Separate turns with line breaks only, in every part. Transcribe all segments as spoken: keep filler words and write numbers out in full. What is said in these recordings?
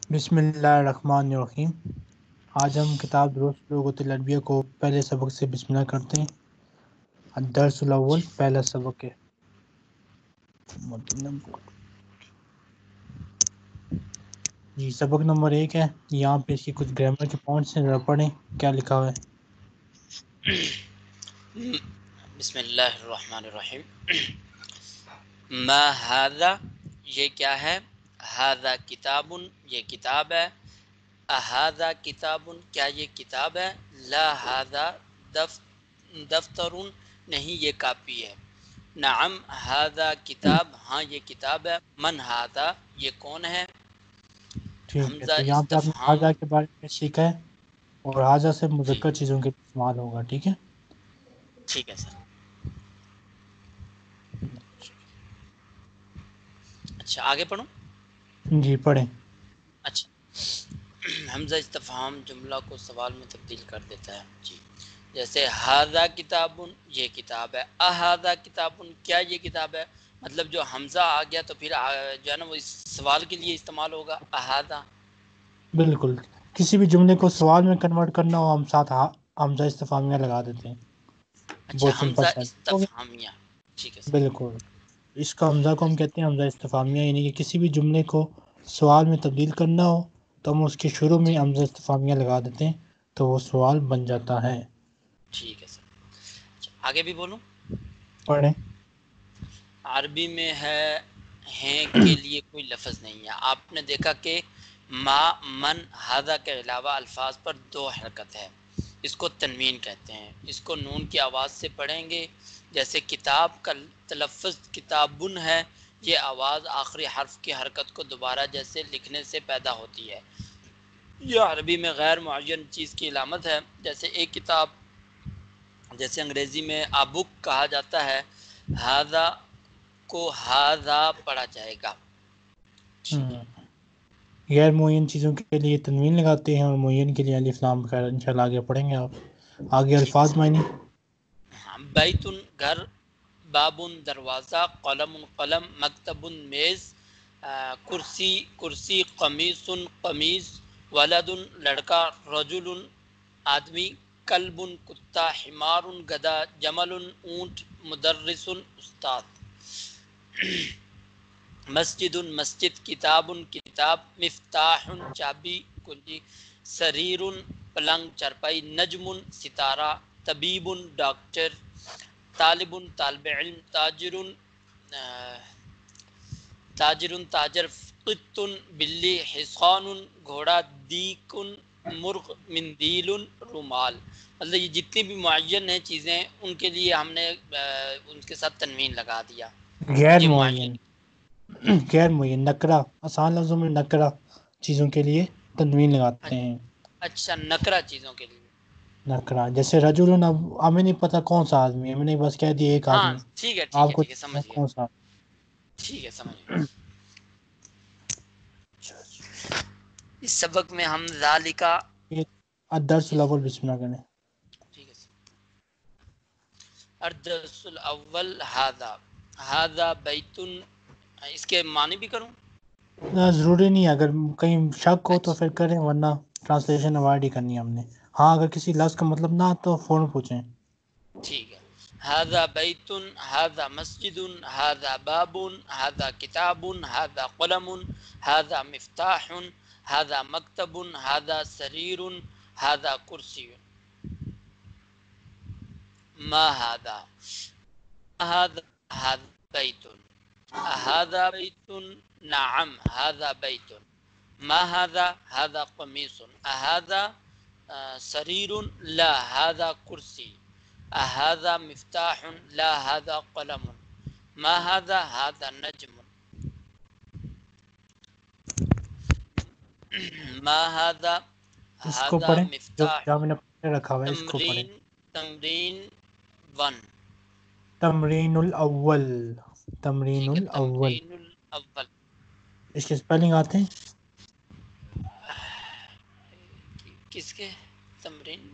بسم اللہ الرحمن الرحیم۔ آج ہم کتاب درست لغت العربیہ کو پہلے سبق سے بسم اللہ کرتے ہیں۔ الدرس الاول
جی
پہلا سبق ہے۔ جی سبق نمبر ایک ہے، یہاں پہ اس کی کچھ گرامر کے پوائنٹس ہیں، ذرا پڑھیں کیا لکھا ہوا ہے۔
بسم اللہ الرحمن الرحیم۔ ما ھذا یہ کیا ہے، ھذا کتاب یہ کتاب ہے، اھذا کتاب کیا یہ کتاب ہے، لا ھذا دف دفتر نہیں یہ کاپی ہے، نعم ھذا کتاب ہاں یہ کتاب ہے، من ھذا یہ کون ہے،
ٹھیک ہے،
حمزہ
تو یہاں پہ آپ نے
استفہام۔
حاضہ کے بارے میں سیکھا ہے، اور حاضہ سے
جی
مذکر چیزوں کے استعمال ہوگا، ٹھیک ہے۔
ٹھیک ہے سر۔ اچھا آگے پڑھوں۔
جی پڑھیں۔
اچھا حمزہ استفہام جملہ کو سوال میں تبدیل کر دیتا ہے، جی جیسے ھذا کتاب یہ کتاب ہے، اھذا کتاب کیا یہ کتاب ہے، مطلب جو حمزہ آ گیا تو پھر جو ہے نا وہ اس سوال کے لیے استعمال ہوگا اھذا۔
بالکل، کسی بھی جملے کو سوال میں کنورٹ کرنا ہو، ہم ساتھ حمزہ استفہامیہ لگا دیتے ہیں،
اچھا
بہت سمپل
حمزہ
سا ہے۔
استفہامیہ، ٹھیک ہے سر۔
بالکل، اس کا حمزہ کو ہم کہتے ہیں حمزہ استفہامیہ، یعنی کہ کسی بھی جملے کو سوال میں تبدیل کرنا ہو تو ہم اس کے شروع میں
جی
حمزہ استفہامیہ لگا دیتے ہیں تو وہ سوال بن جاتا ہے۔
ٹھیک ہے سر۔ اچھا آگے بھی بولوں۔
پڑھیں۔
عربی میں ہے ہیں کے لیے کوئی لفظ نہیں ہے، آپ نے دیکھا کہ ما من ھذا کے علاوہ الفاظ پر دو حرکت ہے، اس کو تنوین کہتے ہیں، اس کو نون کی آواز سے پڑھیں گے، جیسے کتاب کا تلفظ کتابن ہے، یہ آواز آخری حرف کی حرکت کو دوبارہ جیسے لکھنے سے پیدا ہوتی ہے، یہ عربی میں غیر معین چیز کی علامت ہے، جیسے ایک کتاب، جیسے انگریزی میں آ بک کہا جاتا ہے، ھذا کو ھذا پڑھا جائے گا۔
ہم، غیر معین چیزوں کے لیے تنوین لگاتے ہیں اور معین کے لیے الف لام وغیرہ، انشاءاللہ آگے پڑھیں گے آپ۔ آگے
ٹھیک ہے
الفاظ
سر۔
معنی۔
ہاں، بیتن گھر، بابن دروازہ، قلم قلم، مکتب میز، آ، کرسی کرسی، قمیص قمیض، ولد لڑکا، رجل آدمی، کلب کتا، حمار گدھا، جمل اونٹ، مدرس استاد۔ مسجد مسجد، کتاب کتاب، مفتاح چابی کنجی، سریر پلنگ چرپائی، نجم ستارہ، طبیب ڈاکٹر، طالب طالب علم، تاجر تاجر تاجر، قط بلی، حصان گھوڑا، دیک مرغ، مندیل رومال۔ مطلب یہ جتنی بھی معین ہیں چیزیں ان کے لیے ہم نے ان کے ساتھ تنوین لگا دیا،
غیر
یہ معین۔
معین، غیر معین نکرہ، آسان لفظوں میں نکرہ چیزوں کے لیے تنوین لگاتے ہیں۔
اچھا نکرہ چیزوں کے لیے،
نکرہ جیسے رجل، اب ہمیں نہیں پتہ کون سا آدمی ہے، میں نے بس کہہ دیا ایک
ہاں
آدمی،
ٹھیک ہے ٹھیک
آپ
ہے
کو
ٹھیک ہے سمجھ گیا،
کون سا۔
ٹھیک ہے سمجھ گیا۔ اس سبق میں ہم ذالکا،
الدرس
جی
الاول بسم اللہ کریں۔
ٹھیک ہے سر۔ الدرس الاول ھذا ھذا بیت، اس کے معنی بھی کروں؟
نہ ضروری نہیں ہے، اگر کہیں شک ہو تو
اچھا
پھر کریں، ورنہ ٹرانسلیشن اوائڈ ہی کرنی ہے ہم نے۔ ہاں اگر کسی لفظ کا مطلب نہ تو فوراً پوچھیں۔
ٹھیک ہے۔ ھذا بیت، ھذا مسجد، ھذا باب، ھذا کتاب، ھذا قلم، ھذا مفتاح، ھذا مکتب، ھذا سریر، ھذا کرسی۔ ما ھذا ھذا ھذا بیت، ھذا بیت، نعم ھذا بیت، ما ھذا ھذا قمیص، ھذا سریر، لا ھذا کرسی، ھذا مفتاح، لا ھذا قلم، ما ھذا ھذا نجم، ما ھذا
اس کو
ھذا
پڑھیں جو
مفتاح۔
جہاں میں نے پڑھ رکھا ہوا ہے، اس کو پڑھیں۔
تمرین تمرین ون،
تمرین الاول، تمرین
ٹھیک ہے
الاول،
تمرین الاول،
اس کے سپیلنگ آتے ہیں؟
کس کے تمرین؟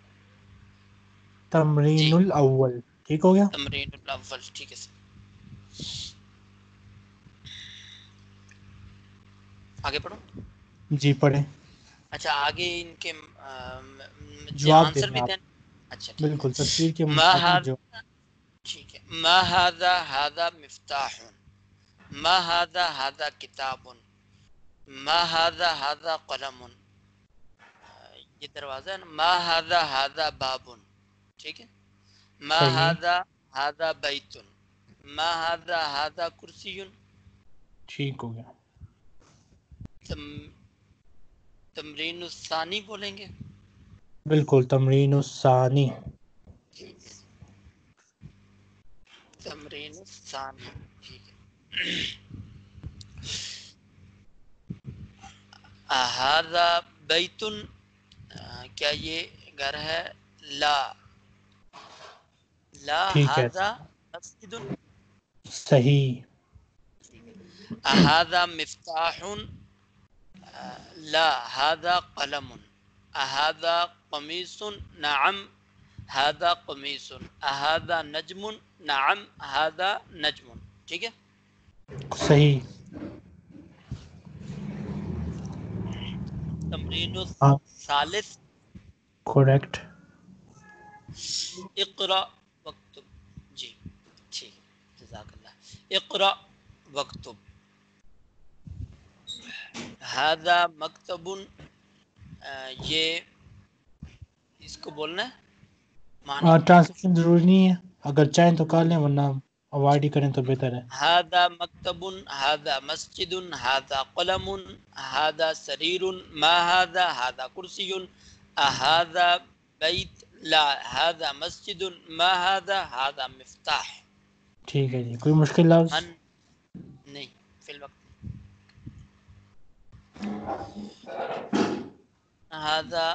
تمرین
جی
الاول، ٹھیک ہو گیا۔
تمرین الاول، ٹھیک ہے سر۔ آگے پڑھو۔
جی پڑھیں.
اچھا آگے ان کے مجھے
جواب
آنسر
دیں
بھی
آپ.
دیں. اچھا ٹھیک ہے.
بالکل تصویر کے
ما
مطابق جو.
ٹھیک ہے. ما هذا هذا مفتاح. ما هذا هذا کتاب. ما هذا هذا قلم. یہ دروازہ ہے نا. ما هذا هذا باب. ٹھیک ہے. ما
صحیح.
هذا هذا بیت. ما هذا هذا کرسی.
ٹھیک ہو گیا.
تم تمرین الثانی بولیں گے.
بالکل تمرین الثانی.
تمرین الثانی. ٹھیک ہے. هذا بیت. کیا یہ گھر ہے؟ لا. لا
ٹھیک ہے.
هذا مسجد.
صحیح.
هذا مفتاح. لا هذا قلم. هذا قمیص. نعم هذا قمیص. هذا نجم. نعم هذا نجم. ٹھیک ہے.
صحیح.
تمرین
ہاں
الثالث.
کریکٹ.
اقرا وکتب. جی ٹھیک ہے. جزاک اللہ. اقرا وکتب. هذا مکتب. یہ اس کو بولنا ہے معنی.
ٹرانسلیشن ضروری نہیں ہے، اگر چاہیں تو کر لیں ورنہ اوائڈ ہی کریں تو بہتر ہے.
هذا مکتب. هذا مسجد. هذا قلم. هذا سرير. ما هذا هذا کرسی. هذا بیت. لا هذا مسجد. ما هذا هذا مفتاح.
ٹھیک ہے جی. کوئی مشکل لفظ؟
من نہیں فی الوقت. هذا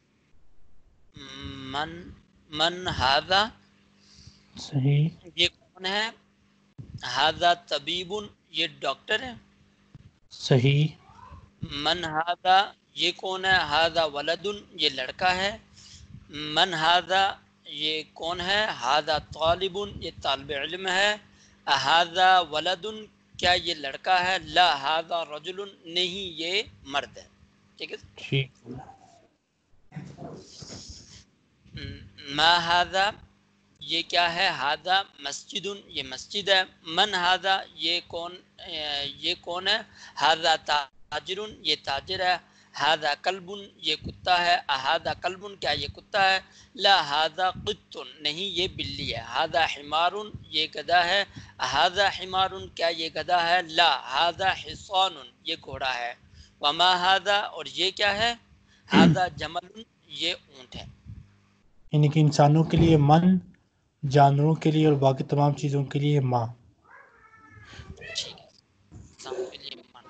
من من هذا.
صحیح.
یہ کون ہے؟ هذا طبیب. یہ ڈاکٹر ہے.
صحیح.
من هذا. یہ کون ہے؟ هذا ولد. یہ لڑکا ہے. من هذا. یہ کون ہے؟ هذا طالب. یہ طالب علم ہے. هذا ولد. کیا یہ لڑکا ہے؟ لا هذا رجل. نہیں یہ مرد ہے. ٹھیک ہے.
ٹھیک.
ما هذا. یہ کیا ہے؟ هذا مسجد. یہ مسجد ہے. من هذا. یہ کون یہ کون ہے؟ هذا تاجر. یہ تاجر ہے. هذا کلب. یہ کتا ہے. هذا کلب. کیا یہ کتا ہے؟ لا هذا قط. نہیں یہ بلی ہے. هذا حمار. یہ گدھا ہے. هذا حمار. کیا یہ گدھا ہے؟ لا هذا حصان. یہ گھوڑا ہے. وما هذا. اور یہ کیا ہے؟ هذا جمل. یہ اونٹ ہے.
یعنی کہ انسانوں کے لیے من، جانوروں کے لیے اور باقی تمام چیزوں کے لیے ماں.
ٹھیک ہے. انسانوں کے لیے من.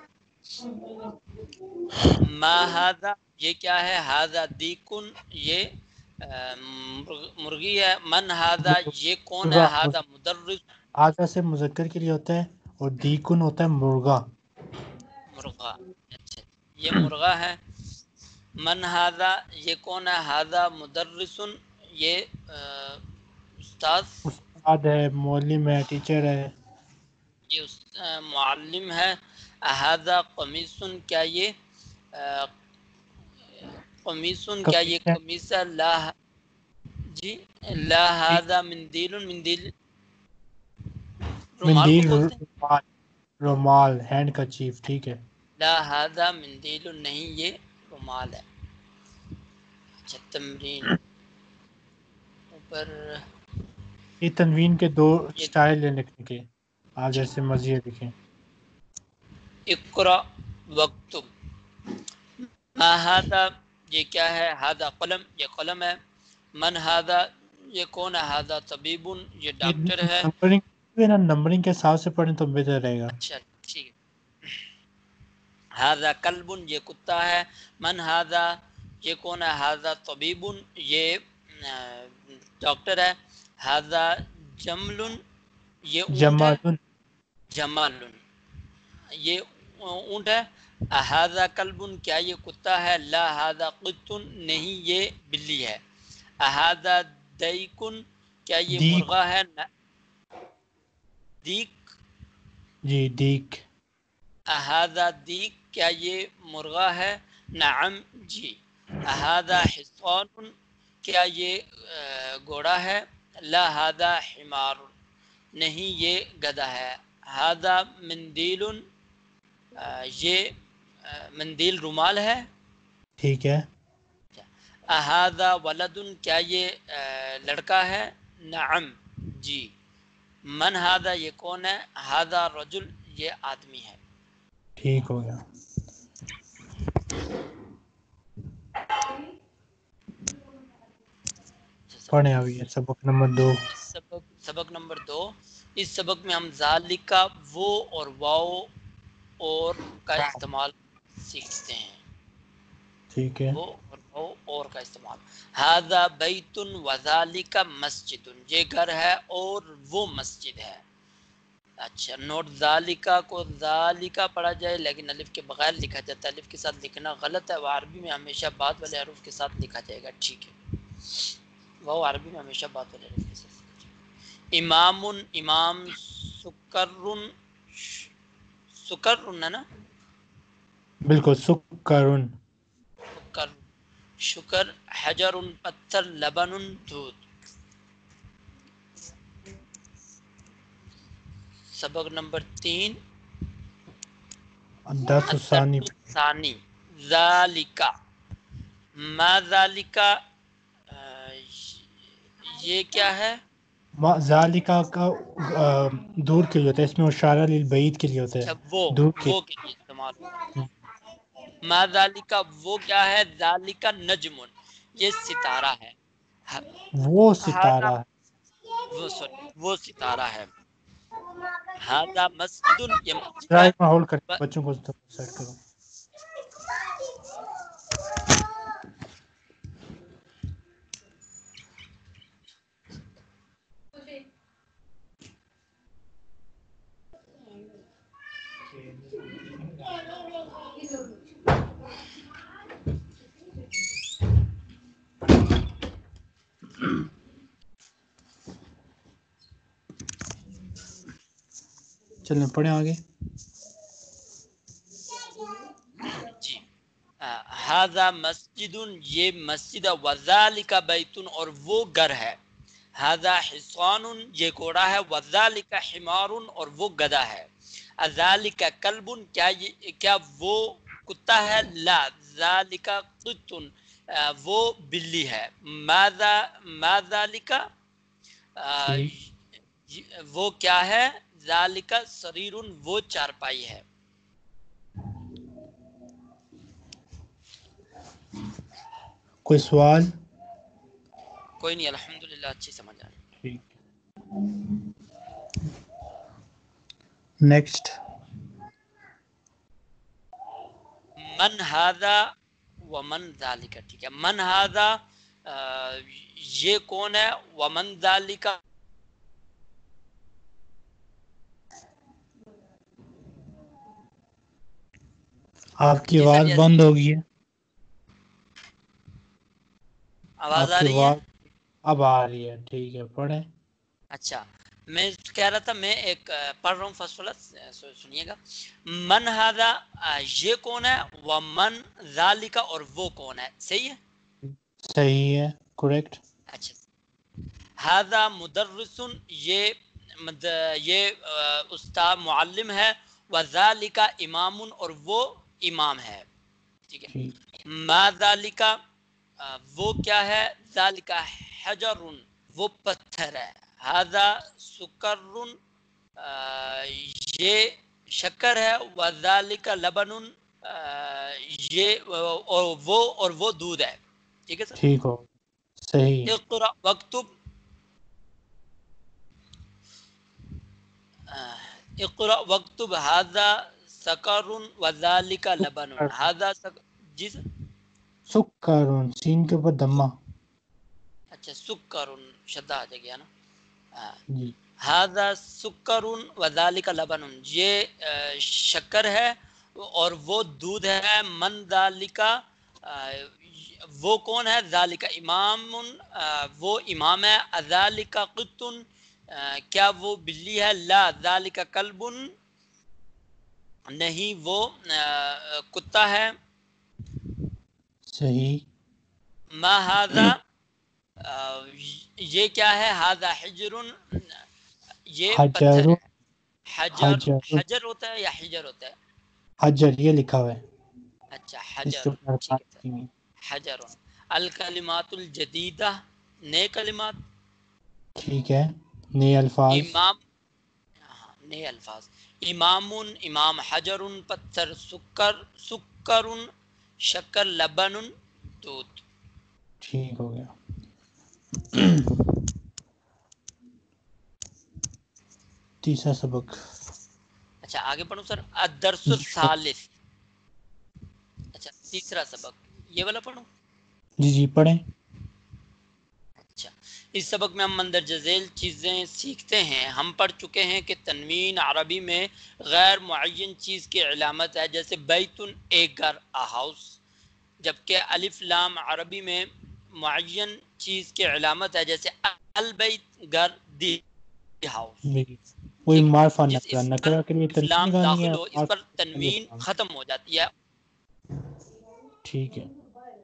ما هذا. یہ کیا ہے؟ هذا دیکن. یہ مرغی ہے. من هذا. یہ کون ہے؟ هذا مدرس.
آگا سے مذکر کے لیے ہوتا ہے اور دیکن ہوتا ہے مرغا.
مرغا. اچھا یہ مرغا ہے. من هذا. یہ کون ہے؟ هذا مدرس. یہ استاد
استاد ہے، معلم ہے، ٹیچر ہے.
یہ معلم ہے. هذا قمیص. کیا یہ قمیص. کیا یہ قمیص ہے؟ لا جی لا هذا مندیل. مندیل رومال کو
مندیل،
بولتے ہیں.
رومال، رومال ہینڈ کا چیف. ٹھیک ہے.
لا هذا مندیل. نہیں یہ رومال ہے. اچھا تمرین اوپر.
یہ تنوین کے دو
یہ
سٹائل ہیں لکھنے کے، آپ جیسے مرضی لکھیں.
اقرا وکتب. ما هذا. یہ کیا ہے؟ هذا قلم. یہ قلم ہے. من هذا. یہ کون ہے؟ هذا طبیب. یہ ڈاکٹر ہے.
نمبرنگ نا نمبرنگ کے حساب سے پڑھیں تو بہتر رہے گا.
اچھا ٹھیک ہے. هذا کلب. یہ کتا ہے. من هذا. یہ کون ہے؟ هذا طبیب. یہ ڈاکٹر ہے. هذا جمل. یہ اونٹ ہے.
جمال.
جمال. یہ اونٹ ہے. هذا کلب. کیا یہ کتا ہے؟ لا هذا قط. نہیں یہ بلی ہے. هذا دیک. کیا یہ
دیک.
مرغا ہے؟ دیک.
جی دیک.
اہذا دیک کیا یہ مرغا ہے؟ نعم جی. اہذا حصان کیا یہ گھوڑا ہے؟ لا ہذا حمار نہیں یہ گدھا ہے. ہذا مندیل یہ مندیل رومال ہے.
ٹھیک ہے.
اہذا ولد کیا یہ لڑکا ہے؟ نعم جی. من ہذا یہ کون ہے؟ ہذا رجل یہ آدمی ہے.
ٹھیک ہو گیا. پڑھیں ابھی سبق نمبر دو.
سبق سبق نمبر دو. اس سبق میں ہم ذالکا وہ اور واو اور کا استعمال سیکھتے ہیں.
ٹھیک ہے.
وہ اور وہ اور کا استعمال. ھذا بیت وذالک مسجد یہ گھر ہے اور وہ مسجد ہے. اچھا نوٹ ذالکا کو ذالکا پڑھا جائے لیکن الف کے بغیر لکھا جاتا ہے. الف کے ساتھ لکھنا غلط ہے. وہ عربی میں ہمیشہ بعد والے حروف کے ساتھ لکھا جائے گا. ٹھیک ہے. وہ عربی میں ہمیشہ بعد والے حروف کے ساتھ لکھا جائے گا. امام امام سکرن سکرن ہے نا
بالکل سکرن.
شکر شکر حجر پتھر لبن دودھ. سبق نمبر تین.
الدرس الثانی.
الدرس ثانی ذالکا ما ذالکا یہ کیا ہے؟
ذالکا کا دور کے لیے ہوتا ہے. اس میں اشارہ للبعید کے لیے ہوتا
اچھا
ہے.
وہ
دور کے
وہ کے لیے استعمال ہوگا. ما ذالکا وہ کیا ہے؟ ذالکا نجم یہ ستارہ ہے.
وہ
ہذا
ستارہ.
وہ سوری وہ ستارہ ہے. ھذا مسجد یہ مسجد ہے.
ٹرائی میں ہولڈ کریں بچوں کو سیٹ کرو. چلیں پڑھیں آگے.
جی ھذا مسجد یہ مسجد ہے. وذالک بیت اور وہ گھر ہے. ھذا حصان یہ گھوڑا ہے. وذالک حمار اور وہ گدھا ہے. اذالک کلب کیا یہ کیا وہ کتا ہے؟ لا ذالک قط وہ بلی ہے. ماذا ما ذالک
ٹھیک.
وہ کیا ہے؟ ذالک سریر وہ چارپائی ہے.
کوئی سوال؟
کوئی نہیں الحمدللہ اچھی سمجھ آ رہی.
ٹھیک. نیکسٹ.
من ھذا ومن ذالک. ٹھیک ہے. من ھذا یہ کون ہے؟ ومن ذالک
آپ کی
جی سر
آواز
یس
بند ہو گئی ہے.
آواز
آپ
آ
کی
رہی ہے؟
آواز اب آ رہی ہے. ٹھیک ہے پڑھیں.
اچھا میں کہہ رہا تھا میں ایک پڑھ رہا ہوں فرسٹ والا سنیے گا. من ھذا یہ کون ہے؟ ومن ذالک اور وہ کون ہے. صحیح ہے.
صحیح ہے. کریکٹ.
اچھا ھذا مدرس یہ یہ استاد معلم ہے. وذالک امام اور وہ امام ہے. ٹھیک ہے. ما ذالک وہ کیا ہے؟ ذالک حجر وہ پتھر ہے. ھذا سکر یہ شکر ہے. وذالک لبن یہ اور وہ اور وہ دودھ ہے. ٹھیک ہے سر.
ٹھیک ہو. صحیح.
اقرأ وکتب اقرأ وکتب ھذا سکر وذالک لبن. ھذا جی سر
سکرن سین کے اوپر دمہ.
اچھا سکر شدہ آ جائے گا نا.
جی.
ھذا سکر وذالک لبن یہ شکر ہے اور وہ دودھ ہے. من ذالک وہ کون ہے؟ ذالک امام وہ امام ہے. اذالک قط کیا وہ بلی ہے؟ لا ذالک کلب نہیں وہ آ, کتا ہے.
صحیح.
ما ھذا یہ کیا ہے؟ ھذا حجر یہ
حجر.
پتھر ہے. حجر
حجر.
حجر ہوتا ہے یا حجر ہوتا ہے؟
حجر یہ لکھا ہوا ہے.
اچھا
اس
حجر
کے اوپر
ٹھیک ہے
حرکات
سر.
کی ہوئی.
حجر. الکلمات الجدیدہ نئے کلمات.
ٹھیک ہے. نئے الفاظ.
امام ہاں نئے الفاظ. امام امام حجر پتھر. سکر سکر شکر. لبن دودھ.
ٹھیک ہو گیا. تیسرا سبق.
اچھا آگے پڑھوں سر. الدرس
جی
الثالث. اچھا تیسرا سبق یہ والا پڑھوں.
جی جی پڑھیں.
اچھا اس سبق میں ہم مندرجہ ذیل چیزیں سیکھتے ہیں. ہم پڑھ چکے ہیں کہ تنوین عربی میں غیر معین چیز کی علامت ہے، جیسے بیتن ایک گھر، ا ہاؤس، جبکہ الف لام عربی میں معین چیز کی علامت ہے، جیسے البیت گھر، دی ہاؤس.
جی وہی
ٹھیک ہے.
معرفہ
جس
نکرا
اس پر
نکرا کے لیے
الف
تنوین
لام
لگانی ہے
داخل
اور
ہو اس پر
معرفہ کے لیے الف
تنوین
لام.
ختم ہو جاتی ہے.
ٹھیک ہے.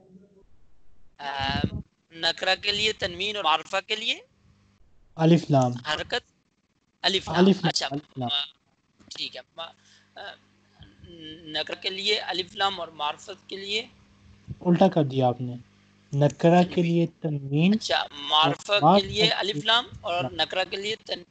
نکرہ کے لیے تنوین اور معرفہ کے لیے
الف لام.
حرکت الف لام. اچھا
الف لام.
ٹھیک ہے. نکرہ کے لیے الف لام اور معرفت کے لیے
الٹا کر دیا آپ نے. نکرہ کے
تنوین.
لیے تنوین
اچھا
اور
معرفہ کے لیے
معرفت کے
الف
لیے
لام
الف
اور
لام.
نکرہ کے لیے تنوین.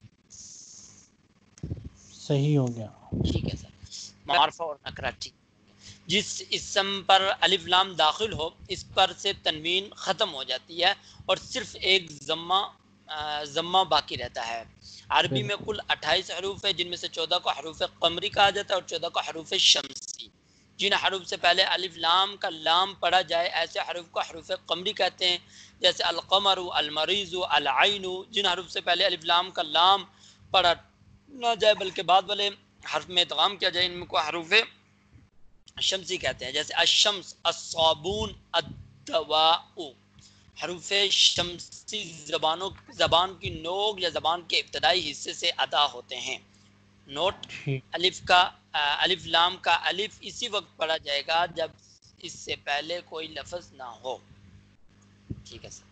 صحیح ہو گیا.
ٹھیک ہے سر. معرفہ اور نکرہ. ٹھیک. جس اسم پر الف لام داخل ہو اس پر سے تنوین ختم ہو جاتی ہے اور صرف ایک ضمہ ضمہ باقی رہتا ہے. عربی میں
بالکل.
کل اٹھائیس حروف ہیں، جن میں سے چودہ کو حروف قمری کہا جاتا ہے اور چودہ کو حروف شمسی. جن حروف سے پہلے الف لام کا لام پڑھا جائے ایسے حروف کو حروف قمری کہتے ہیں، جیسے القمر، المریض، العین. جن حروف سے پہلے الف لام کا لام پڑھا نہ جائے بلکہ بعد والے حرف میں ادغام کیا جائے، ان کو حروف شمسی کہتے ہیں، جیسے الشمس، الصابون، الدواء. حروف شمسی زبانوں زبان کی نوک یا زبان کے ابتدائی حصے سے ادا ہوتے ہیں. نوٹ:
ٹھیک.
الف کا الف لام کا الف اسی وقت پڑھا جائے گا جب اس سے پہلے کوئی لفظ نہ ہو. ٹھیک ہے سر.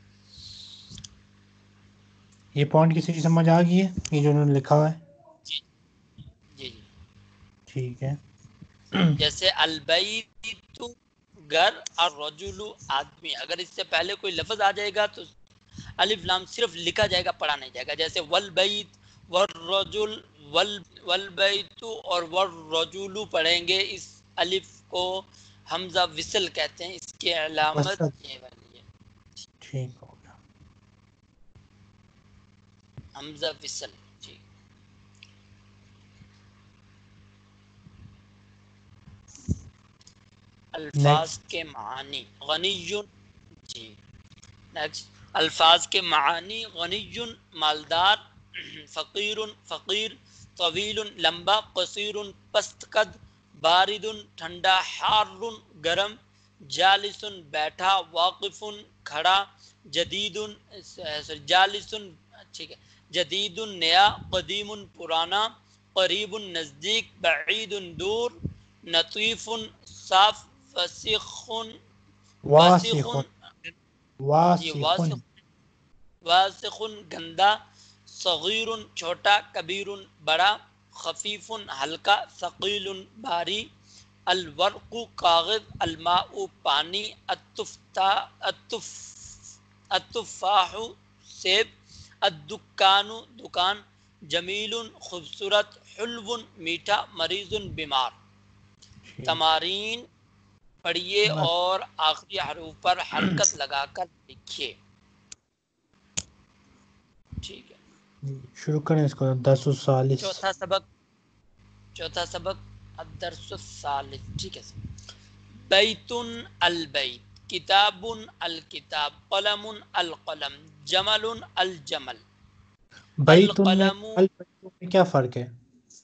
یہ پوائنٹ کسی کی سمجھ آ گئی ہے یہ جو انہوں نے لکھا ہوا ہے؟
جی جی جی.
ٹھیک ہے.
جیسے البیت گھر اور رجل آدمی، اگر اس سے پہلے کوئی لفظ آ جائے گا تو الف لام صرف لکھا جائے گا، پڑھا نہیں جائے گا. جیسے والبیت والرجل، والبیت اور والرجل پڑھیں گے. اس الف کو حمزہ وصل کہتے ہیں، اس کی علامت
وسط.
یہ والی ہے.
ٹھیک ہو گیا.
حمزہ وصل. جی. الفاظ
نیکسٹ.
کے معانی. غنی. جی نیکسٹ. الفاظ کے معانی: غنی مالدار، فقیر فقیر، طویل لمبا، قصیر پست قد، بارد ٹھنڈا، حار گرم، جالس بیٹھا، واقف کھڑا، جدید جالس ٹھیک ہے جدید نیا، قدیم پرانا، قریب نزدیک، بعید دور، لطیف صاف، وسیخ واسخ
واسخ.
جی
واسخ.
واسخ واسخ گندا، صغیر چھوٹا، کبیر بڑا، خفیف ہلکا، ثقیل بھاری، الورق کاغذ، الماء پانی، التف التفاح سیب، الدکان دکان، جمیل خوبصورت، حلو میٹھا، مریض بیمار.
ٹھیک.
تمارین پڑھیے
بس.
اور آخری حروف پر حرکت لگا کر لکھیے. ٹھیک ہے.
شروع کریں اس کو. درس الثالث.
چوتھا سبق چوتھا سبق الدرس الثالث. ٹھیک ہے سر. بیت البیت، کتاب الکتاب، قلم القلم، جمل الجمل.
بیتن میں
القلم
البیتن میں کیا فرق ہے؟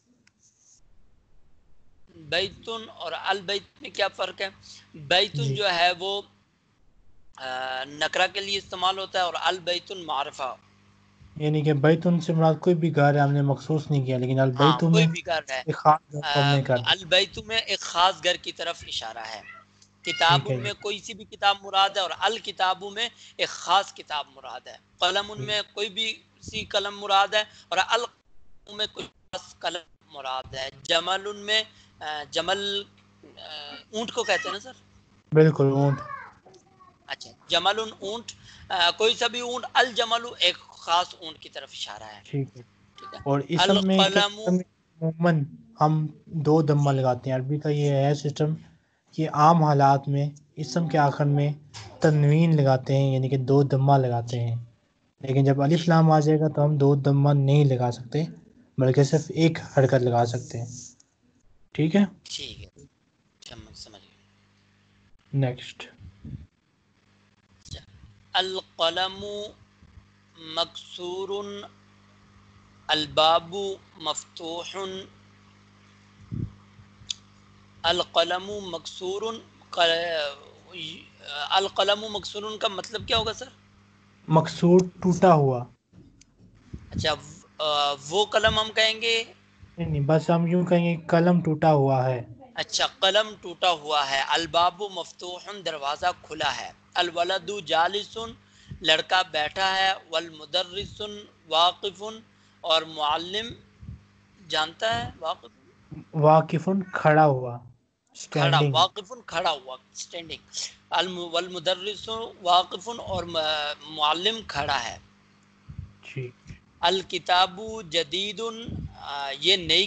بیتن اور البیت میں کیا فرق ہے؟ بیتن
جی.
جو ہے وہ نکرہ کے لیے استعمال ہوتا ہے اور البیت معرفہ.
یعنی کہ بیتن سے مراد کوئی بھی گھر ہے، ہم نے مخصوص نہیں کیا، لیکن
ہاں
البیت
کوئی
میں
بھی گھر ہے،
ایک خاص گھر کو ہم نے کر دیا.
البیت میں ایک خاص گھر کی طرف اشارہ ہے. کتاب
ٹھیک ہے
میں
جی.
کوئی سی بھی کتاب مراد ہے، اور الکتابوں میں ایک خاص کتاب مراد ہے. قلم ان میں کوئی بھی سی قلم مراد ہے، اور القلم میں کوئی خاص قلم مراد ہے. جمل ان میں جمل اونٹ کو کہتے ہیں نا سر؟
بالکل اونٹ.
اچھا جمل اونٹ، کوئی سا بھی اونٹ. الجمل ایک خاص اونٹ کی طرف اشارہ ہے.
ٹھیک ہے.
ٹھیک ہے.
اور اسم میں کیا
القلم
اسم عموماً ہم دو دمہ لگاتے ہیں. عربی کا یہ ہے سسٹم کہ عام حالات میں اسم کے آخر میں تنوین لگاتے ہیں، یعنی کہ دو دمہ لگاتے
جی
ہیں. لیکن جب الف
جی
لام آ جائے گا تو ہم دو دمہ نہیں لگا سکتے، بلکہ صرف ایک حرکت لگا سکتے ہیں. ٹھیک ہے.
ٹھیک ہے سمجھ گئے.
نیکسٹ.
القلم مکسور، الباب مفتوح. القلم مکسور، القلم مکسور کا مطلب کیا ہوگا سر؟
مقصور ٹوٹا ہوا.
اچھا وہ قلم ہم کہیں گے؟
نہیں نہیں، بس ہم یوں کہیں گے قلم ٹوٹا ہوا ہے.
اچھا قلم ٹوٹا ہوا ہے. الباب مفتوح، دروازہ کھلا ہے. الولد جالس، لڑکا بیٹھا ہے. والمدرس واقف، اور معلم جانتا ہے واقف
واقف کھڑا ہوا،
کھڑا.
اسٹینڈنگ.
واقف کھڑا ہوا اسٹینڈنگ. والمدرس واقف، اور معلم کھڑا ہے.
ٹھیک.
الکتاب جدید، یہ نئی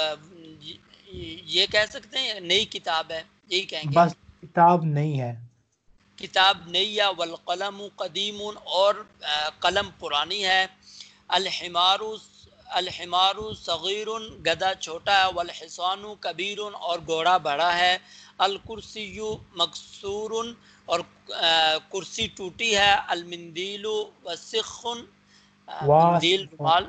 یہ کہہ سکتے ہیں نئی کتاب ہے، یہی کہیں گے.
بس کتاب نہیں ہے.
کتاب نئی ہے. والقلم قدیم، اور قلم پرانی ہے. الحمار الحمار صغیر، گدھا چھوٹا ہے. والحصان کبیر، اور گھوڑا بڑا ہے. الکرسی مکسور، اور کرسی ٹوٹی ہے. المندیل وسخ، مندیل
واسف.
رومال.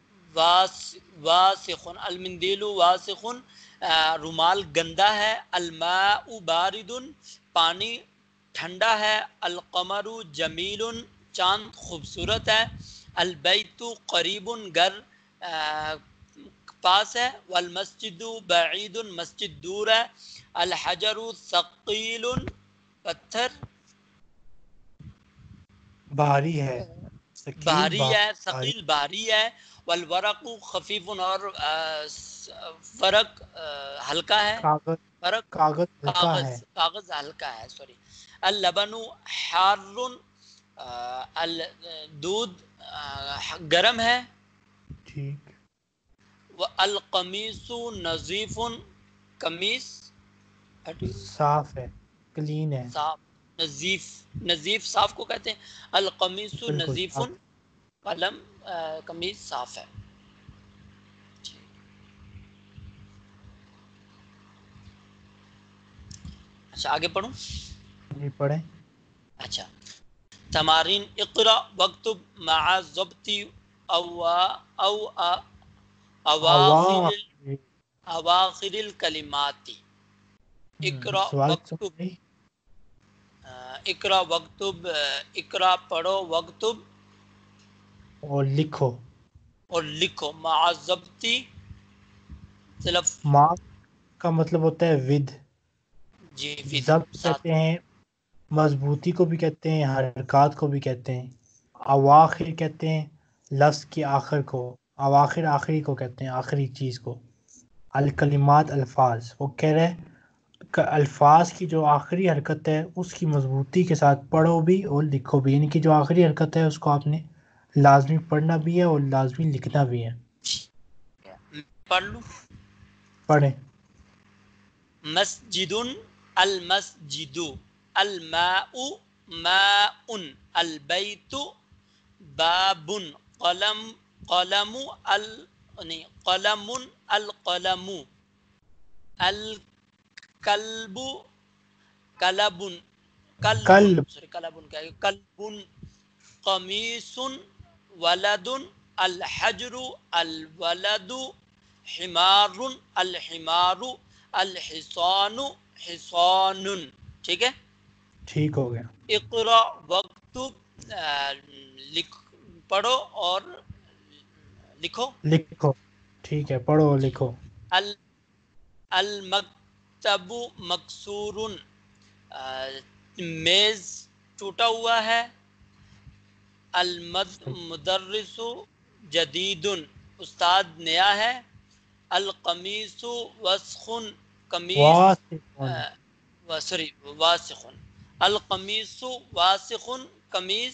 واسخ، المندیل واسخ، رومال گندا ہے. الماء بارد، پانی ٹھنڈا ہے. القمر جمیل، چاند خوبصورت ہے. البیت قریب، گھر پاس ہے. والمسجد بعید، مسجد دور ہے. الحجر ثقیل، پتھر
بھاری ہے. ثقیل
بھاری ہے.
بھاری.
ثقیل بھاری ہے. والورق خفیف، اور ورق ہلکا ہے.
کاغذ
ورق
کاغذ ہلکا
کاغذ
ہے.
کاغذ ہلکا ہے. سوری. اللبن حار، دودھ گرم ہے.
ٹھیک.
القمیص نظیف، قمیص
صاف ہے، کلین ہے.
صاف. نظیف نظیف صاف کو کہتے ہیں. القمیص
بالکل
نظیف،
صاف.
قلم قمیص صاف ہے. اچھا آگے پڑھوں.
جی پڑھیں.
اچھا تمارین. اقرا وکتب مع ضبط او او اواخر
آواز.
اواخر الکلمات. اقرا
سوال
وکتب
سمجھ.
اقرا وکتب اقرا پڑھو. وکتب
اور لکھو.
اور لکھو. مع ضبط صرف
ماں کا مطلب ہوتا ہے ود.
جی ود
ضبط
ساتھ.
کہتے ہیں مضبوطی کو بھی کہتے ہیں، حرکات کو بھی کہتے ہیں. اواخر کہتے ہیں لفظ کے آخر کو. اواخر آخری کو کہتے ہیں، آخری چیز کو. الکلمات الفاظ، وہ کہہ رہے کہ الفاظ کی جو آخری حرکت ہے اس کی مضبوطی کے ساتھ پڑھو بھی اور لکھو بھی. یعنی کہ جو آخری حرکت ہے اس کو آپ نے لازمی پڑھنا بھی ہے اور لازمی لکھنا بھی ہے.
پڑھ لوں.
پڑھیں.
مسجد، المسجد. الماء ماء. البیت باب. قلم قلم ال نہیں قلم القلم. الکلب کلب کلب
کل.
سوری کلب کیا ہے کلب. قمیص ولد. الحجر الولد. حمار الحمار. الحصان حصان. ٹھیک ہے.
ٹھیک ہو گیا.
اقرا وکتب لکھ پڑھو اور لکھو
لکھو ٹھیک ہے پڑھو
جی
لکھو.
ال المکتب مکسور، میز ٹوٹا ہوا ہے. المدرس جدید، استاد نیا ہے. القمیص وسخ، قمیص
واسقن
سوری واسخ. القمیص واسخ، قمیص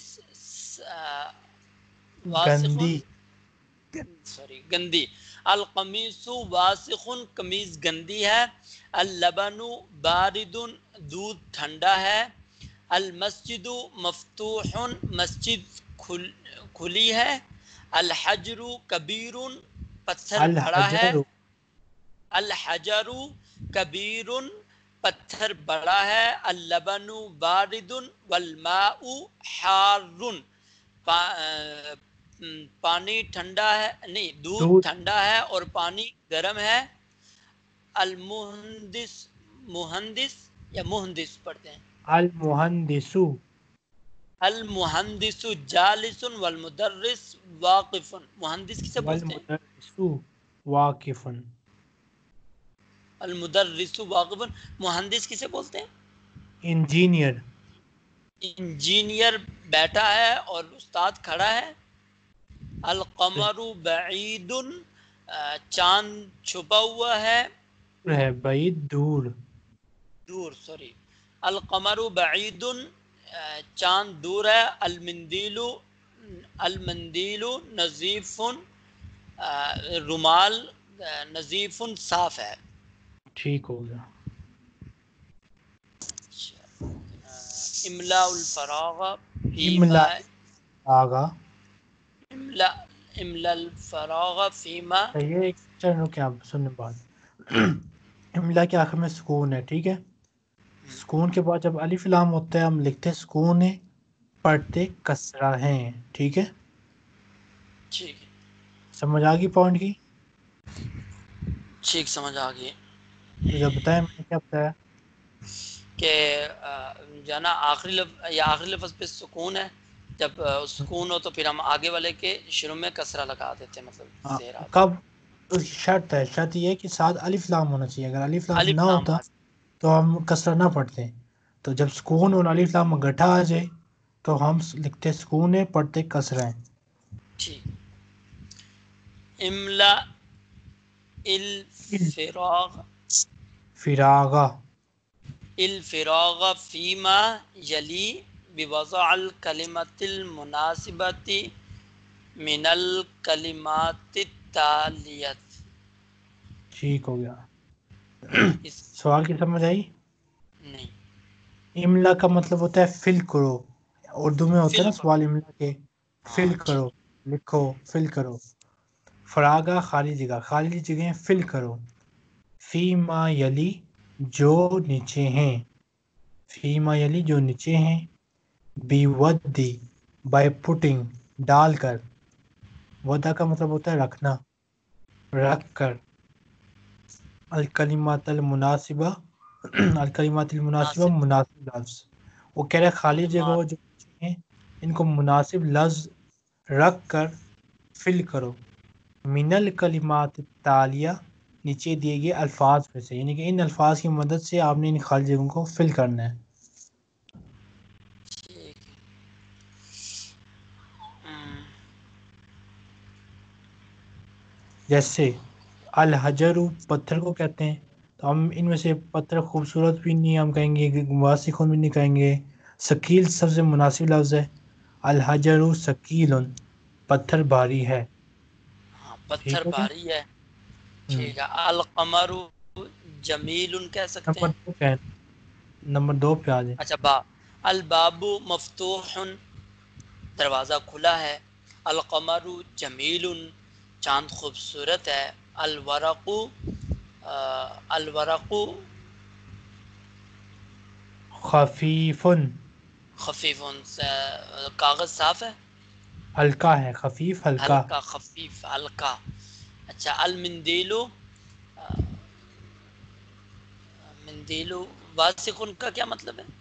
واسخ
گندی.
سوری گندی. القمیص واسخ، قمیص گندی ہے. اللبن بارد، دودھ ٹھنڈا ہے. المسجد مفتوح، مسجد کھل کھلی ہے. الحجر کبیر، پتھر بڑا ہے.
الحجر
الحجر کبیر، پتھر بڑا ہے. اللبن بارد والماء حار، پانی ٹھنڈا ہے نہیں دودھ
دودھ.
ٹھنڈا ہے اور پانی گرم ہے. المہندس، مہندس یا مہندس پڑھتے ہیں.
المہندس
المہندس جالس والمدرس واقف. مہندس کسے بولتے ہیں؟
والمدرس واقف.
المدرس واقف. مہندس کسے بولتے ہیں؟
انجینئر.
انجینئر بیٹھا ہے اور استاد کھڑا ہے. القمر بعید، چاند چھپا ہوا ہے.
ہے بعید دور.
دور سوری. القمر بعید، چاند دور ہے. المندیل المندیل نظیف، رومال نظیف صاف ہے.
ٹھیک ہو گیا.
املاء الفراغ فیما،
املا آگا
املا املا الفراغ فیما.
یہ ایک چلو کیا سننے بات املا کے آخر میں سکون ہے ٹھیک ہے. سکون کے بعد جب الف لام ہوتا ہے ہم لکھتے ہیں سکون ہے، پڑھتے کسرہ ہیں ٹھیک ہے.
ٹھیک ہے
سمجھ آ گئی پوائنٹ کی؟
ٹھیک سمجھ آ گئی.
تو جب بتایا میں نے کیا بتایا
کہ جو ہے نا آخری لفظ یا آخری لفظ پہ سکون ہے. جب سکون ہو تو پھر ہم آگے والے کے شروع میں کسرہ لگا دیتے ہیں، مطلب
ہاں،
زیر آ
کب اس کی شرط ہے، شرط یہ ہے کہ ساتھ الف لام ہونا چاہیے. اگر الف لام
الف
نہ
لام
ہوتا
آ-
تو ہم کسرہ نہ پڑھتے. تو جب سکون اور الف لام گٹھا آ جائے تو ہم لکھتے سکون ہے، پڑھتے کسرہ ہیں.
ٹھیک. املا الفراغ
فراغہ
الفراغ فیما یلی بوضع الکلمۃ المناسبۃ من الکلمات التالیت.
ٹھیک ہو گیا.
اس
سوال کی سمجھ آئی؟
نہیں
املا کا مطلب ہوتا ہے فل کرو. اردو میں ہوتا ہے
فل
نا
کرو.
سوال املا کے، فل
ہاں
کرو،
ٹھیک.
لکھو، فل کرو. فراغہ خالی جگہ، خالی جگہیں فل کرو. فی ما یلی جو نیچے ہیں، فی ما یلی جو نیچے ہیں. بی ودی بائی پٹنگ ڈال کر. ودا کا مطلب ہوتا ہے رکھنا، رکھ کر. الکلمات المناسبہ الکلمات المناسبہ
مناسب
مناسب لفظ. وہ کہہ رہے خالی جگہ
کلمات
جو ہیں ان کو مناسب لفظ رکھ کر فل کرو. من الکلمات التالیہ نیچے دیے گئے الفاظ میں سے، یعنی کہ ان الفاظ کی مدد سے آپ نے ان خالی جگہوں کو فل کرنا ہے.
ٹھیک ہے. ہم،
جیسے الحجر پتھر کو کہتے ہیں، تو ہم ان میں سے پتھر خوبصورت بھی نہیں ہم کہیں گے، واسخون بھی نہیں کہیں گے. ثقیل سب سے مناسب لفظ ہے. الحجر ثقیل، پتھر بھاری ہے.
ہاں پتھر
ٹھیک ہو گیا.
بھاری ہے.
ہوں
ٹھیک ہے. القمر جمیل کہہ سکتے
نمبر
ہیں.
دو پہ نمبر دو پہ آ جائیں.
اچھا با. الباب مفتوح، دروازہ کھلا ہے. القمر جمیل، چاند خوبصورت ہے. الورق آ، الورق
خفیف
خفیف، کاغذ صاف ہے.
ہلکا ہے، خفیف ہلکا.
ہلکا خفیف ہلکا. اچھا المندیل، مندیل واسخ کا کیا مطلب ہے؟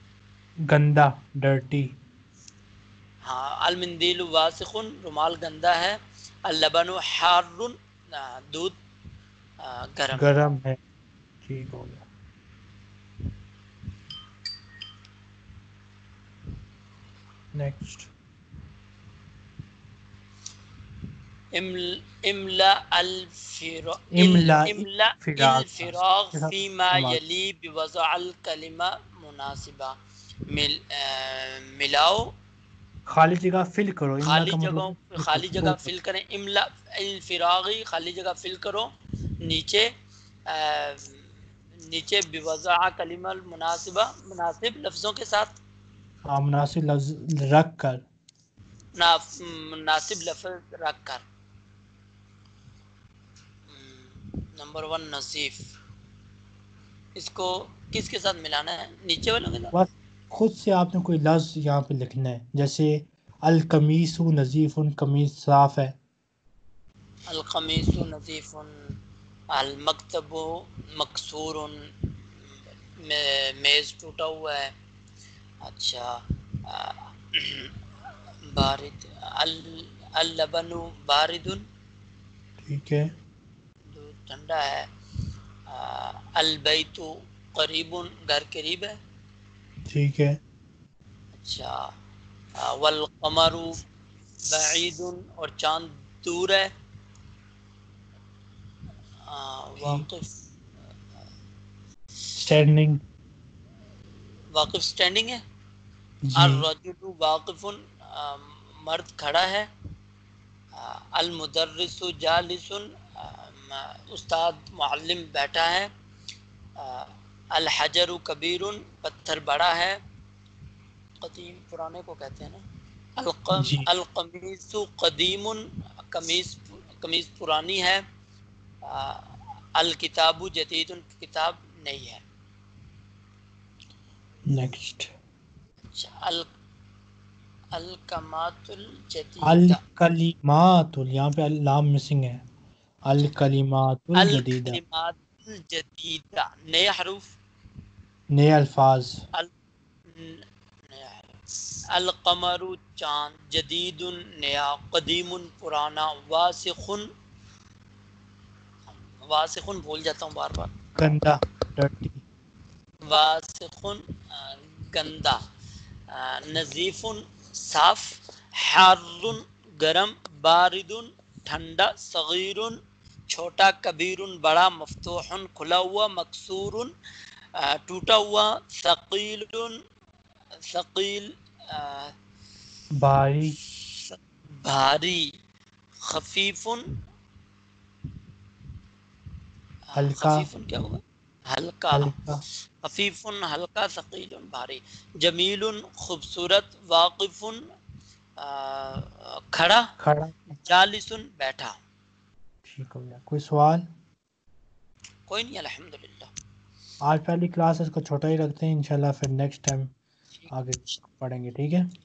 گندا، ڈرٹی.
ہاں المندیل واسخ، رومال گندا ہے. اللبن حار، دودھ گرم ہے.
گرم ہے. ٹھیک ہو گیا. نیکسٹ.
املا الفرا
املا
املا
فراغ
الفراغ
کے ساتھ
فيما
استعمال.
يلي بوضع الكلمة مناسبة. مل ملاؤ
خالی جگہ فل کرو. املا
خالی
کا مطلب
جگہوں خالی جگہ فل کریں. املا الفراغی خالی جگہ فل کرو. نیچے نیچے بوضع کلمہ مناسبہ مناسب لفظوں کے ساتھ.
ہاں مناسب لفظ رکھ کر.
مناسب لفظ رکھ کر. Number one نصیف. اس کو کس کے ساتھ ملانا ہے؟ نیچے والوں کے ساتھ.
بس خود سے آپ نے کوئی لفظ یہاں پہ لکھنا ہے. جیسے القمیص نظیف، قمیص صاف ہے.
القمیص نظیف، المکتب مکسور، میز ٹوٹا ہوا ہے. اچھا بارد، اللبن بارد،
ٹھیک ہے.
دودھ ٹھنڈا ہے. البیت قریب، گھر قریب ہے.
ٹھیک ہے.
اچھا والقمر بعید، اور چاند دور ہے.
ٹھیک.
واقف
اسٹینڈنگ.
واقف اسٹینڈنگ ہے.
جی.
الرجل واقف، مرد کھڑا ہے. المدرس جالس، استاد معلم بیٹھا ہے. الحجر کبیر، پتھر بڑا ہے. قدیم پرانے کو کہتے ہیں نا. القم
جی.
القمیص قدیم، قمیص قمیص پرانی ہے. الکتاب جدید، کتاب نئی ہے.
نیکسٹ.
ال الکمات الجدیدہ.
الکلمات، یہاں پہ لام مسنگ ہے. الکلمات الجدیدہ،
الکلمات الجدیدہ، نئے حروف.
نئے الفاظ.
ال القمر چاند، جدید نیا، قدیم پرانا، واسخ واسخ بھول جاتا ہوں بار بار.
گندا ڈرٹی.
واسخ گندا. نظیف صاف. حار گرم. بارد ٹھنڈا. صغیر چھوٹا. کبیر بڑا. مفتوح کھلا ہوا. مکسور ٹوٹا ہوا. ثقیل ثقیل
بھاری.
بھاری. خفیف
ہلکا.
خفیف کیا ہوگا؟ ہلکا.
ہلکا.
خفیف ہلکا. ثقیل بھاری. جمیل خوبصورت. واقف کھڑا.
کھڑا.
جالس بیٹھا.
ٹھیک ہو گیا. کوئی سوال؟
کوئی نہیں الحمدللہ.
آج پہلی کلاس اس کو چھوٹا ہی رکھتے ہیں، انشاءاللہ پھر نیکسٹ ٹائم
ٹھیک
آگے پڑھیں گے. ٹھیک ہے.